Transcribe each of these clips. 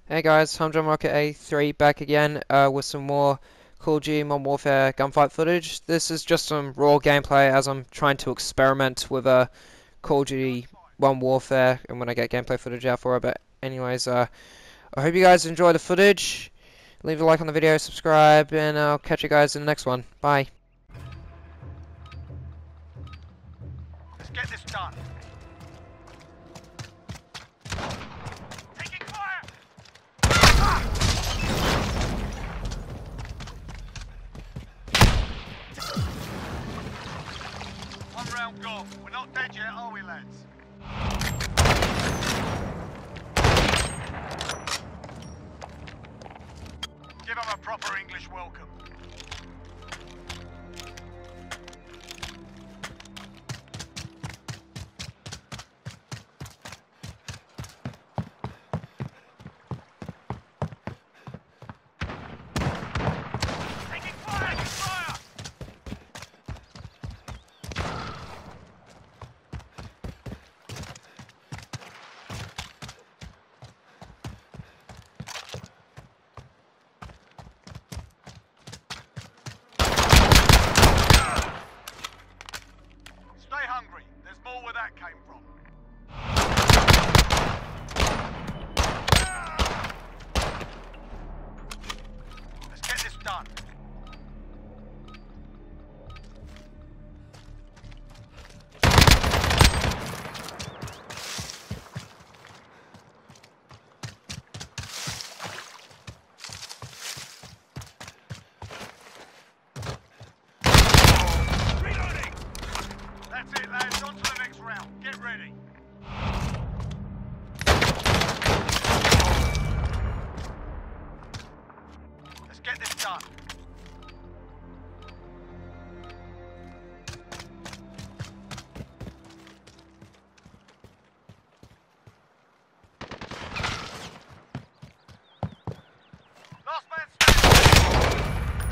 Hey guys, Humdrum Rocket A3 back again with some more Call of Duty Modern Warfare gunfight footage. This is just some raw gameplay as I'm trying to experiment with Call of Duty Modern Warfare and when I get gameplay footage out for it. But anyways, I hope you guys enjoy the footage. Leave a like on the video, subscribe, and I'll catch you guys in the next one. Bye. Let's get this done. Taking fire! One round gone. We're not dead yet, are we, lads? Give them a proper English welcome. Taking fire! Taking fire! Stay hungry. There's more where that came from. Let's get this done. Reloading! That's it, lads. On to the next round. Get ready. Let's get this done. Last man standing.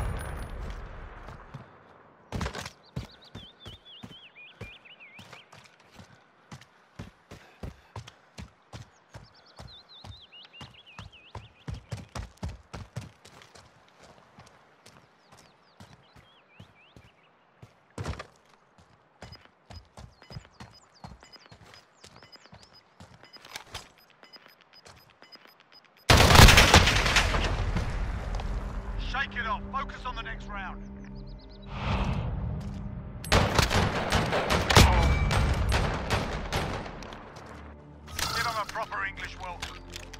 Shake it off. Focus on the next round. Give them a proper English welcome.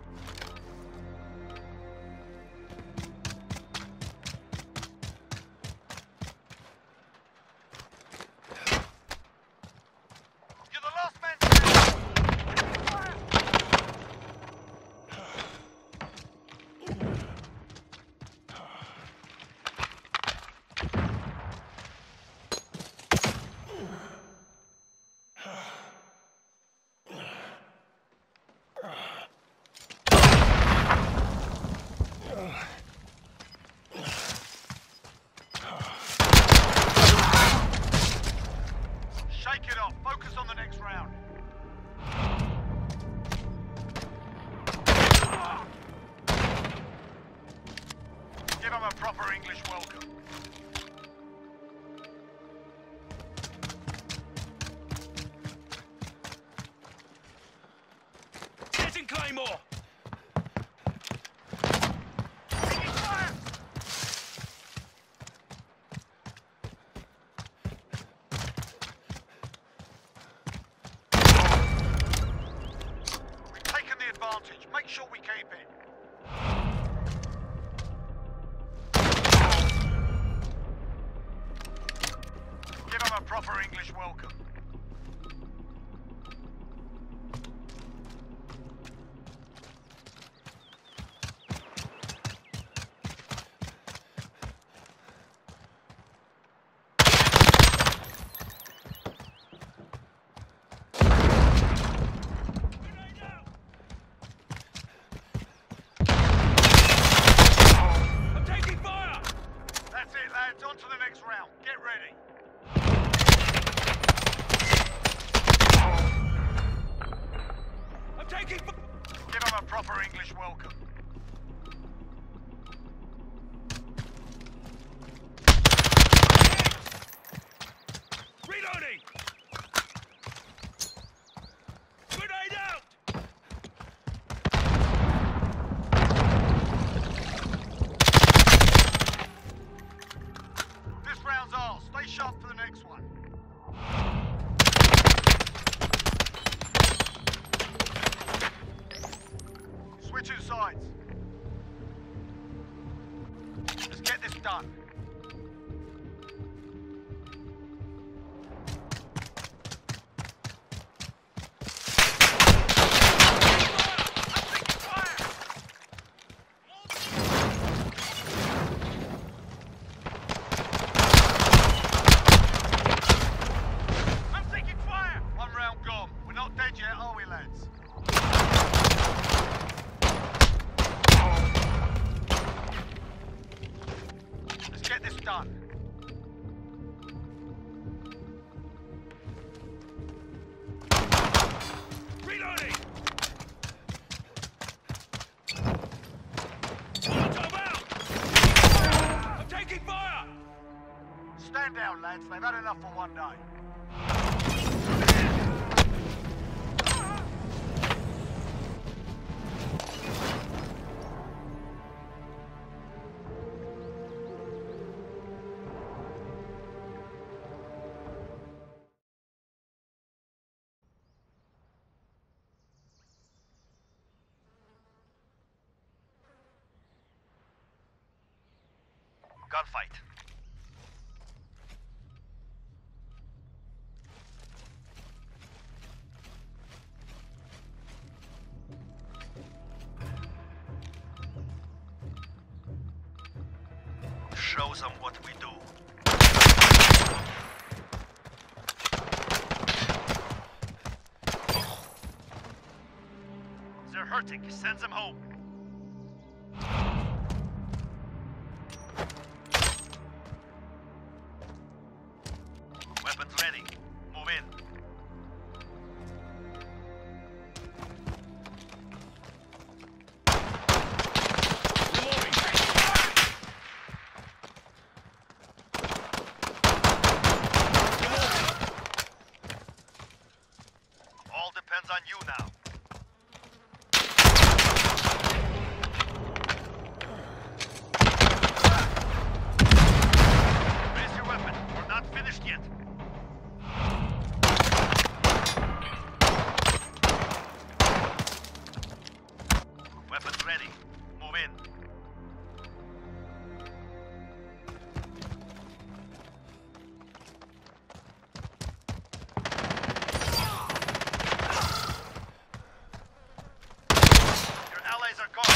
You're the last man standing. Fire! Shake it off. Focus on the next round. Give them a proper English welcome. Getting Claymore! Taking fire! We've taken the advantage. Make sure we keep it. Give them a proper English welcome. I'm taking fire! That's it, lads. On to the next round. Get ready. I'm taking fire! Give them a proper English welcome. done. Reloading! Molotov out! I'm taking fire! Stand down, lads. They've had enough for one day. Gunfight. Show them what we do. They're hurting. Send them home. Weapons ready. Move in. Reloading. All depends on you now. Raise your weapon. We're not finished yet. Weapons ready. Move in. Your allies are gone.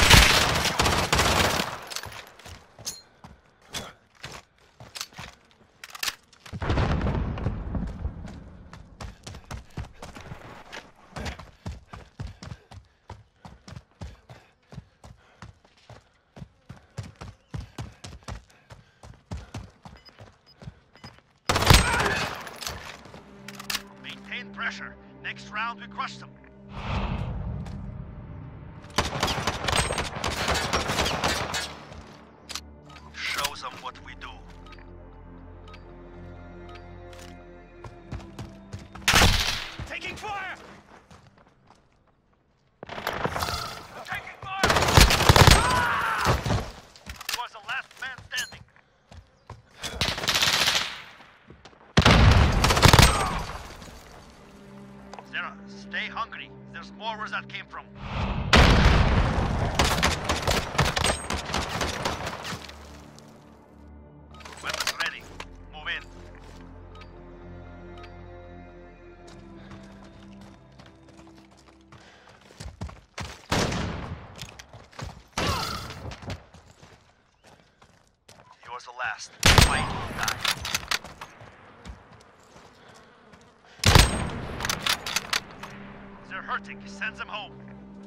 Maintain pressure. Next round we crush them. Show them what we do. Taking fire! Taking fire! Ah! You are the last man standing. Sarah, stay hungry. There's more where that came from. Weapons ready. Move in. Yours the last. Fight or die. They're hurting. Send them home.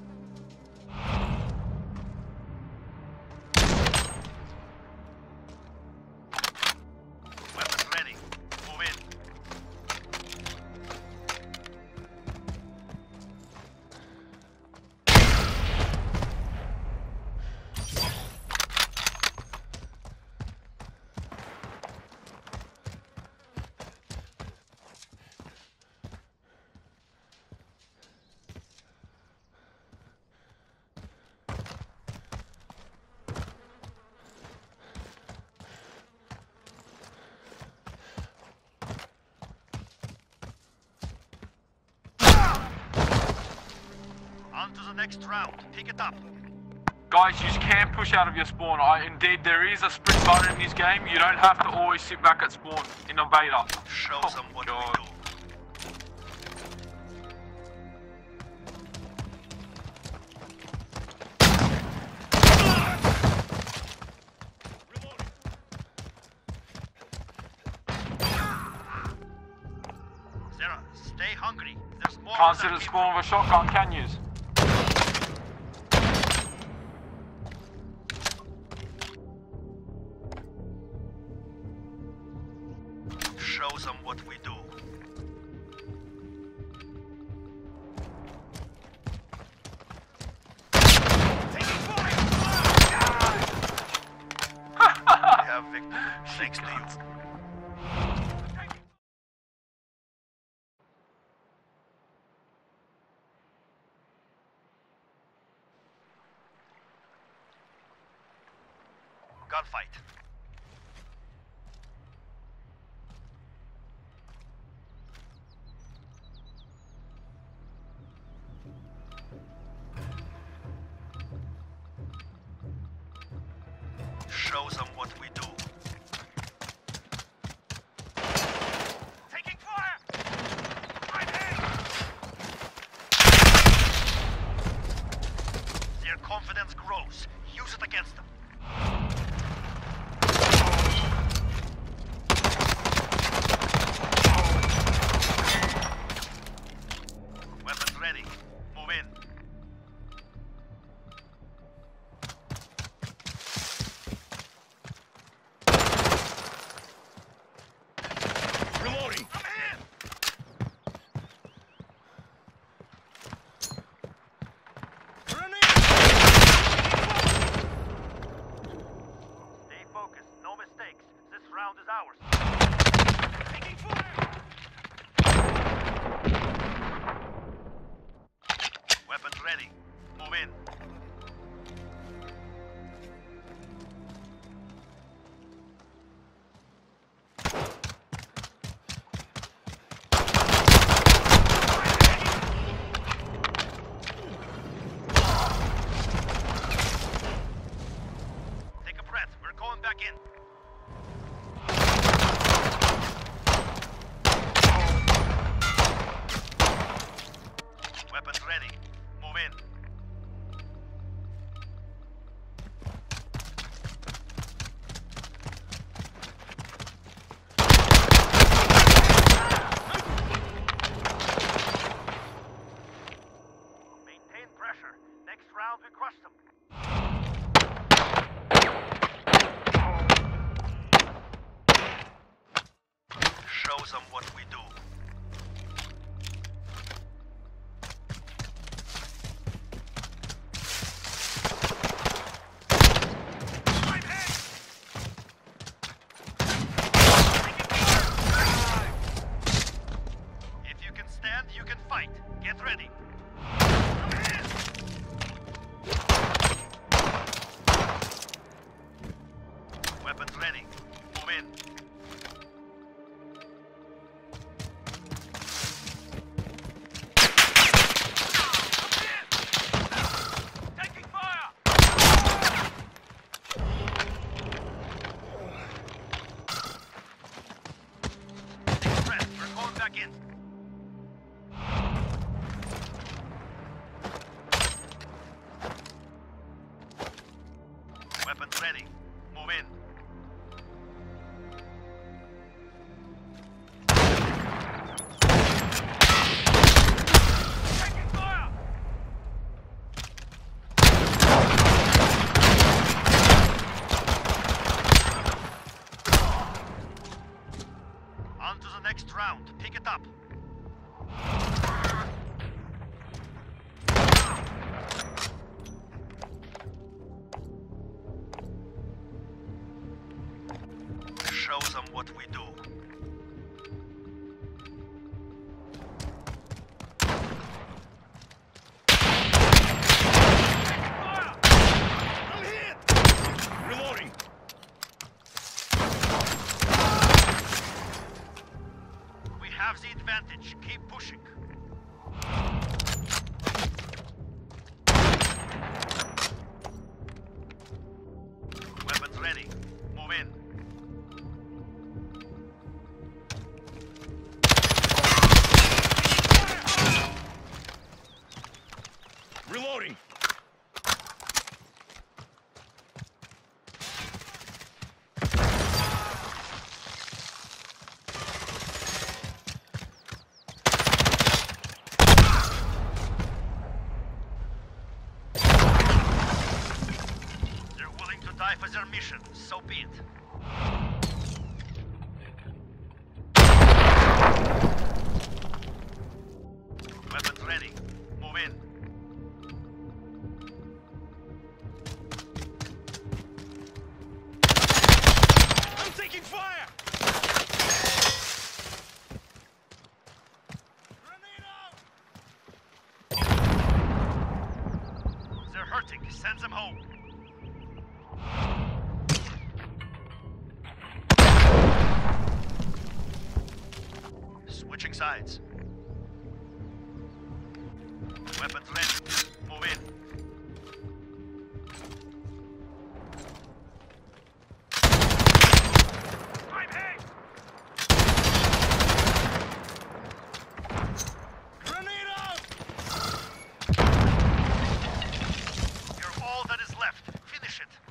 Weapons ready. Move in. On to the next round. Pick it up. Guys, you can push out of your spawn. Indeed, there is a sprint button in this game. You don't have to always sit back at spawn in a beta. Show them what we do. Sarah, stay hungry. There's more. Can't sit at spawn with a shotgun, can you? Show them what we do. Taking fire! We have victory. Thanks to you. Gunfight. Show them what we do. Taking fire! Right hand! Their confidence grows. Use it against them. Weapons ready. Move in. Reloading. I'm in. Stay focused. No mistakes. This round is ours. Taking fire. Weapons ready. Move in. Take a breath. We're going back in. Weapons ready. Move in. Maintain pressure. Next round we crush them. Show them what we do. Right hand! If you can stand, you can fight. Get ready. I'm in. Weapons ready. Move in. Taking fire! Press, we're going back in. Weapons ready. Move in. Taking fire! On to the next round. Pick it up. Show them what we do. Fire! I'm hit! Reloading. We have the advantage. Keep pushing. Weapons ready. Move in. Reloading. They're willing to die for their mission, so be it. sides. Weapons ready. Move in. I'm hit! Grenade out! You're all that is left. Finish it.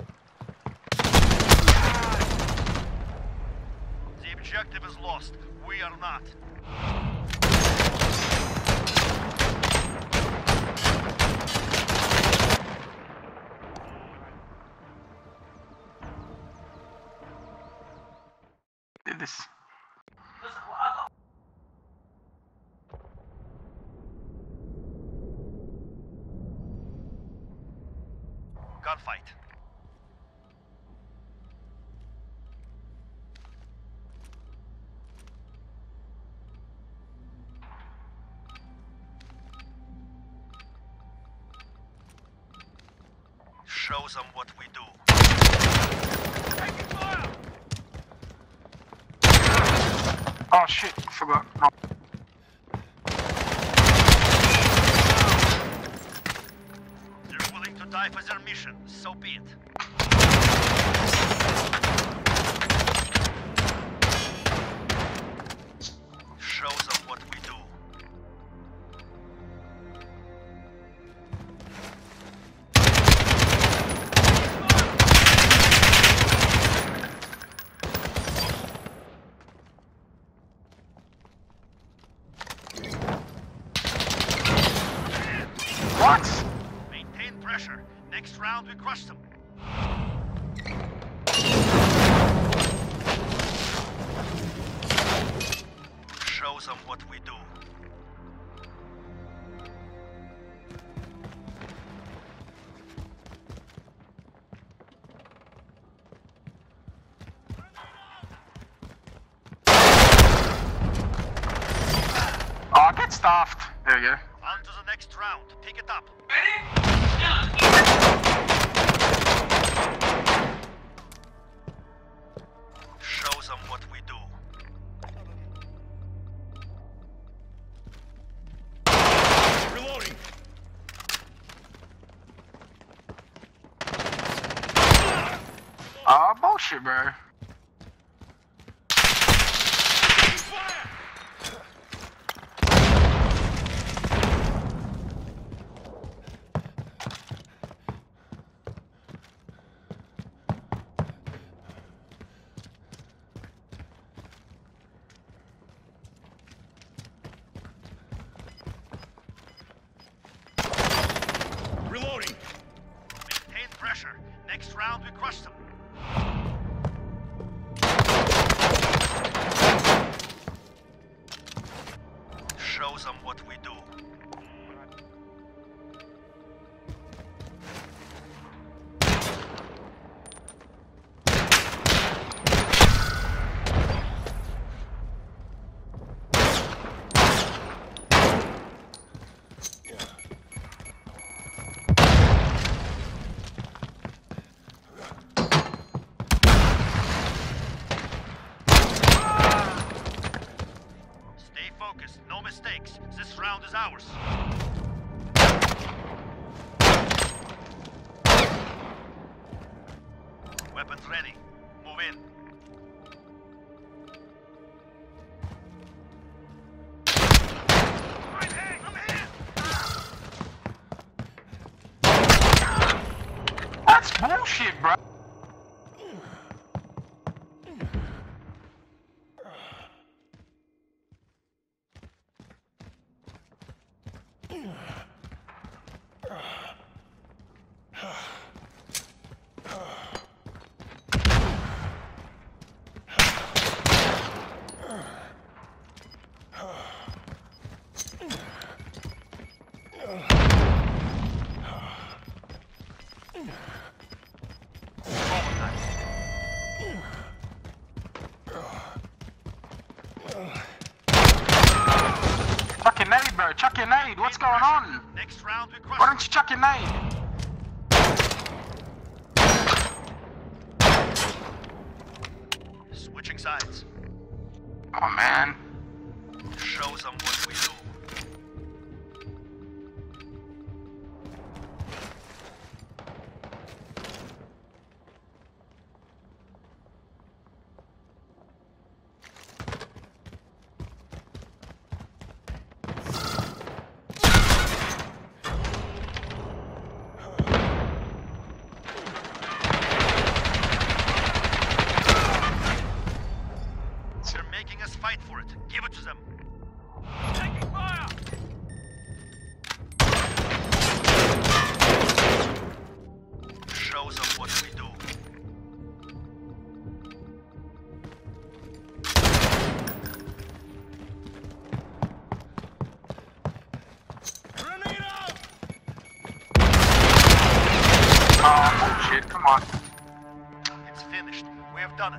The objective is lost. We are not. Did this. Gunfight. Show them what we do. Taking fire! Oh shit, I forgot. No. They're willing to die for their mission, so be it. Show them what we do. What? Maintain pressure. Next round we crush them. Show them what we do. Oh, get stuffed. There you go. On to the next round. Pick it up. Show them what we do. Reloading. Oh, bullshit, bro. Fire! Reloading. Maintain pressure. Next round we crush them. Show them what we do. Stay focused, no mistakes. This round is ours. Weapons ready. Move in. I'm hit! I'm hit! That's bullshit, bro. Chuck your nade, bro. Chuck your nade. What's going on? Next round we crush Why don't you chuck your nade? Switching sides. Oh, man. Show them what we do. They're making us fight for it. Give it to them. Taking fire! Show them what we do. Grenade out! Oh, shit, come on. It's finished. We have done it.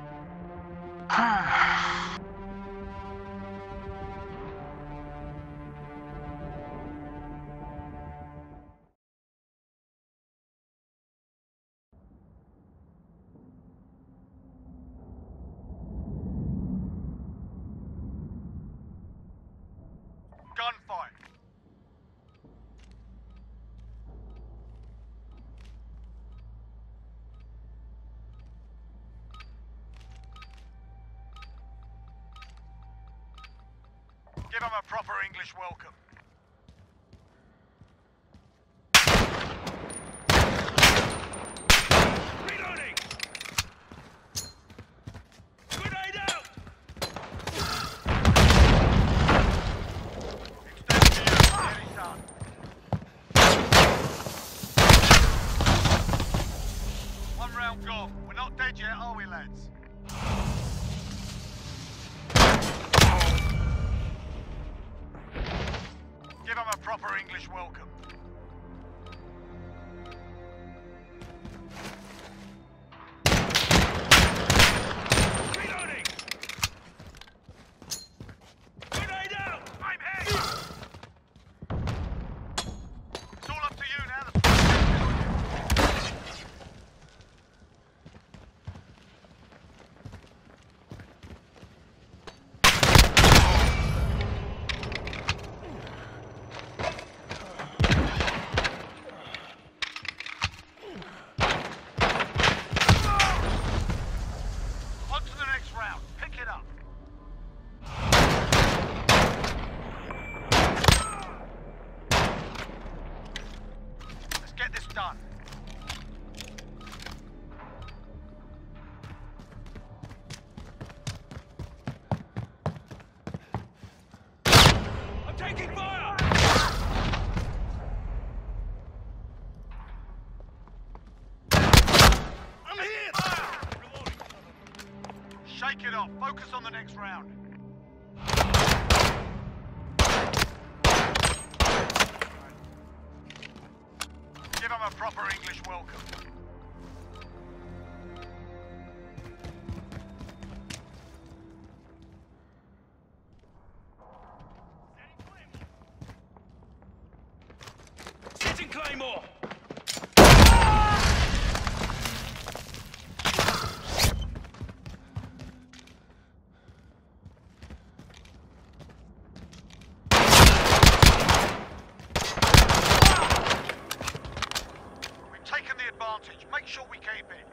Gunfight. Give them a proper English welcome. Reloading! Grenade out! Extend to you, nearly done. One round gone. We're not dead yet, are we, lads? Give them a proper English welcome. Reloading! Grenade out! I'm hit! It's all up to you now. On to the next round. Pick it up. Let's get this done. I'm taking fire! I'm hit! Reloading. Shake it off. Focus on the next round. Give them a proper English welcome. Hitting Claymore! We've taken the advantage. Make sure we keep it.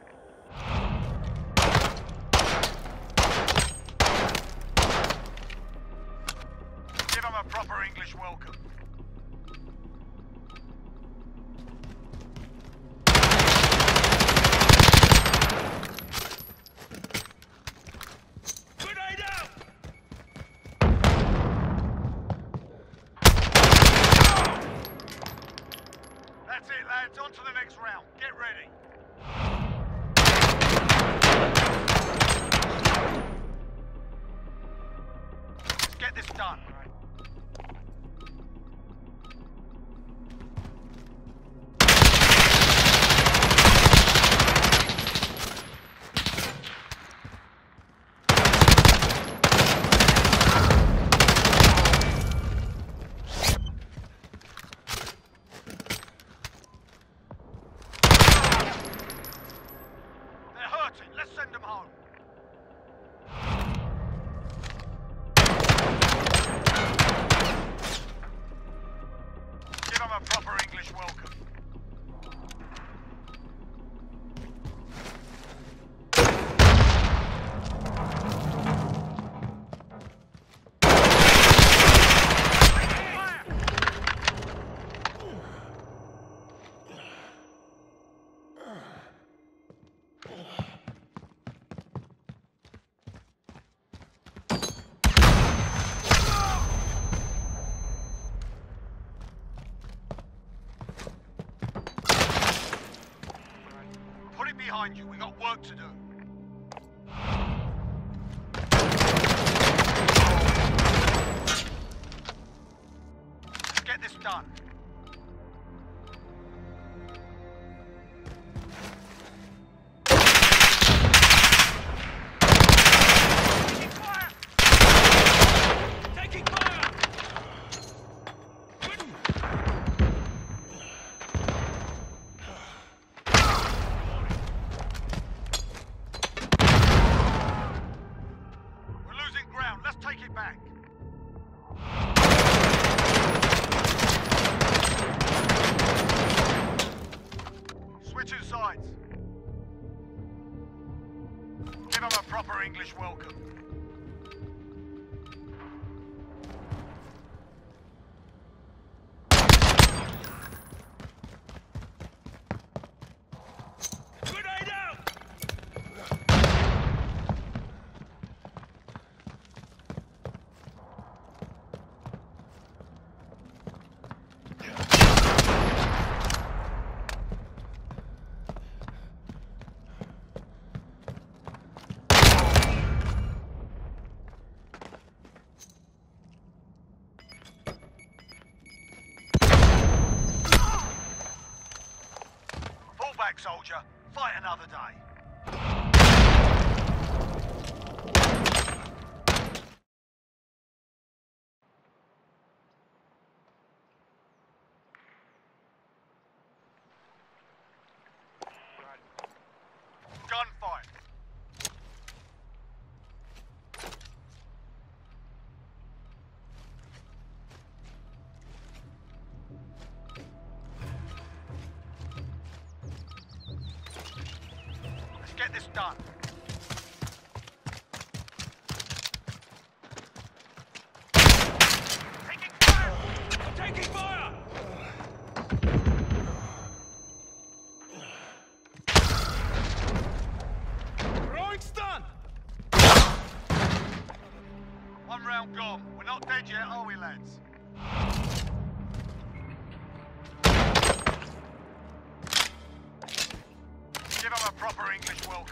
Give them a proper English welcome. Grenade out! That's it, lads. On to the next round. Get ready. Let's get this done. They're hurting. Let's send them home. behind you. We got work to do. Let's get this done. Let's take it back. Switching sides. Give them a proper English welcome. Grenade out! Fall back, soldier. Fight another day. Gunfight. Let's get this done. Taking fire! I'm taking fire! Throwing stun! One round gone. We're not dead yet, are we, lads? Give them a proper English welcome.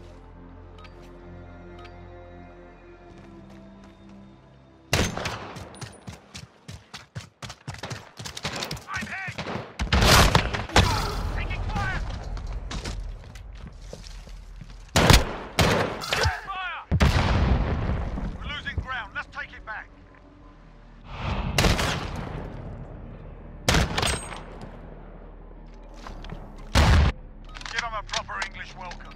I'm hit! Taking fire! Fire! We're losing ground. Let's take it back. Give them a proper English welcome.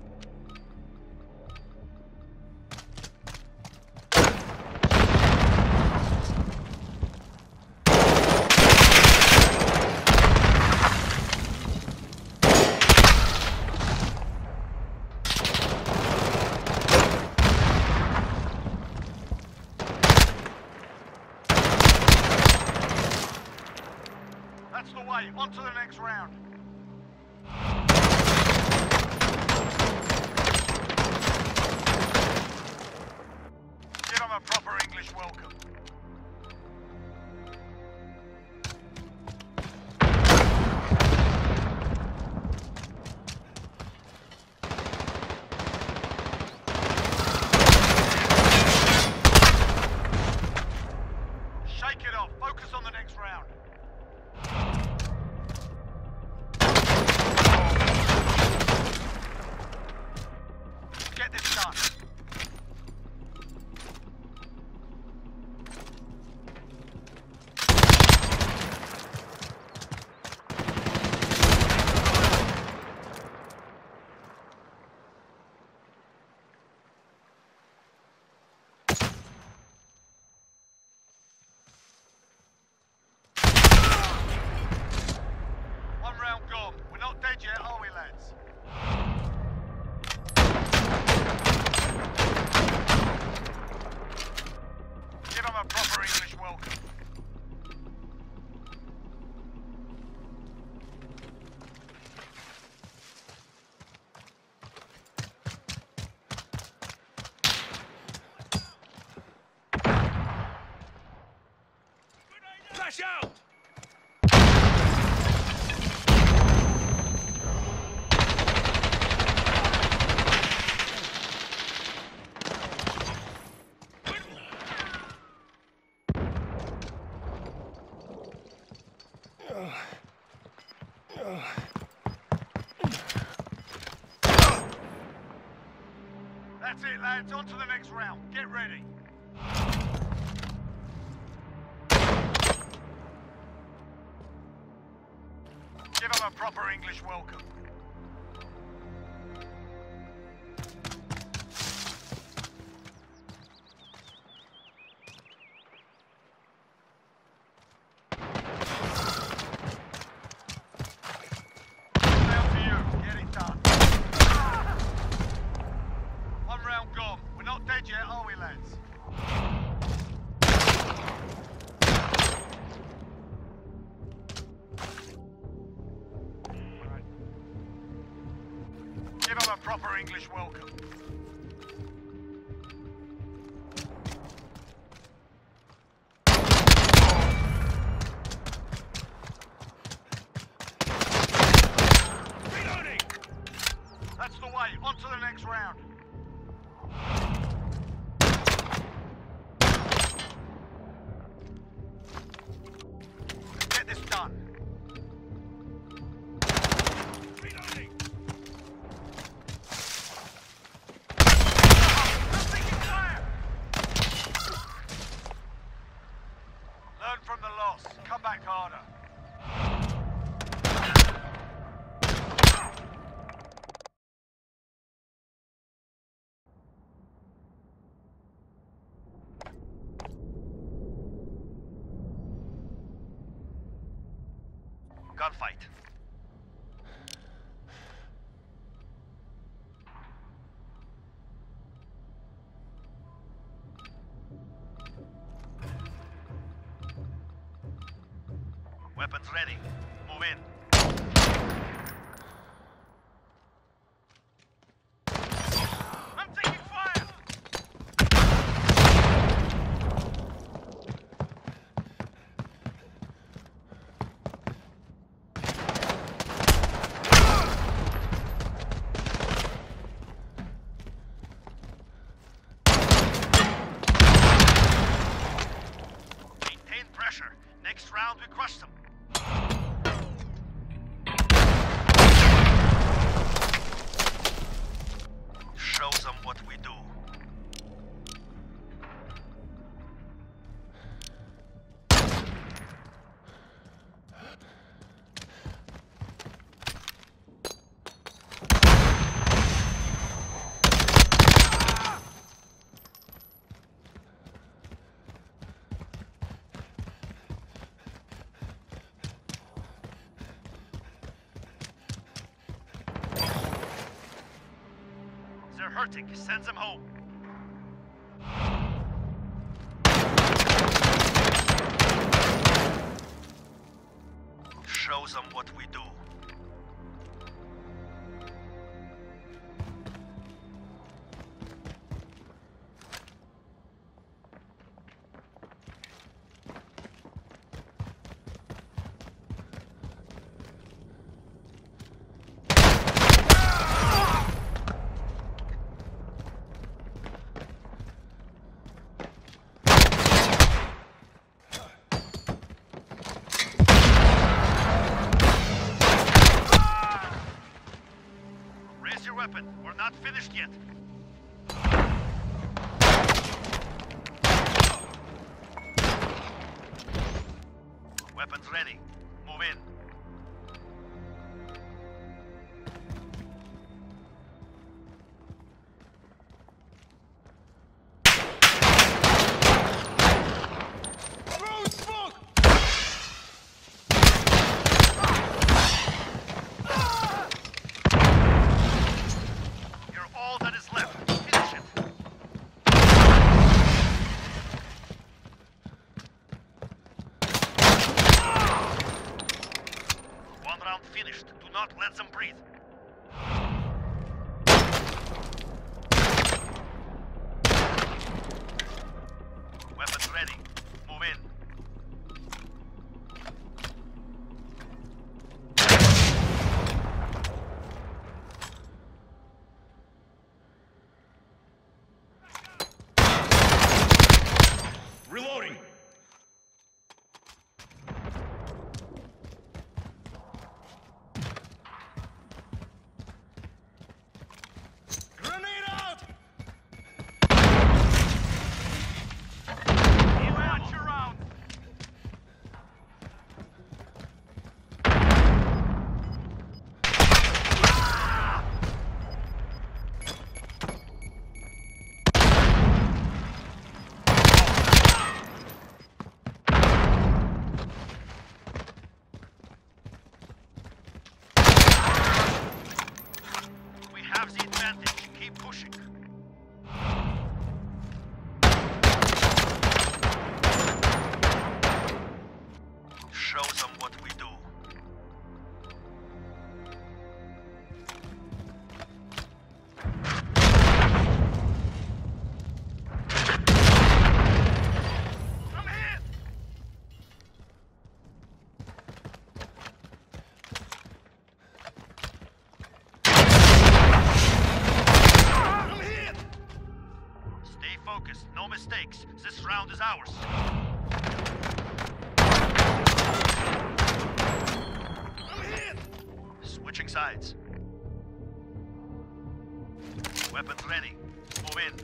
That's the way. On to the next round. Give them a proper English welcome. Shake it off. Focus on the next round. Get this done. One round gone. We're not dead yet, are we, lads? Give them a proper English welcome. Flash out! That's it, lads. On to the next round. Get ready. Give them a proper English welcome. Down to you. Get it done. One round gone. We're not dead yet, are we, lads? Give them a proper English welcome. Reloading! That's the way. On to the next round. Get this done. Reloading! I'm taking fire! Learn from the loss. Come back harder. Gunfight. Weapons ready. Move in. I'm taking fire! Maintain pressure. Next round we crush them. Show them what we do. They're hurting. Send them home. Show them what we do. Raise your weapon. We're not finished yet. Weapons ready. Move in. You're all that is left. Finish it. One round finished. Do not let them breathe. Weapons ready. Move in. Reloading! Stay focused, no mistakes. This round is ours. I'm hit! Switching sides. Weapons ready. Move in.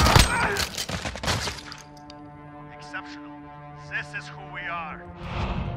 Exceptional. This is who we are.